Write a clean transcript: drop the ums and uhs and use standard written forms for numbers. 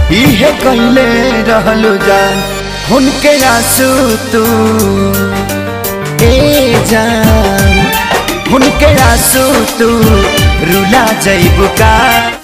इहे कहले रहलु जान उनके आंसू तू ए जान उनके आंसू तू रुला जइबू का।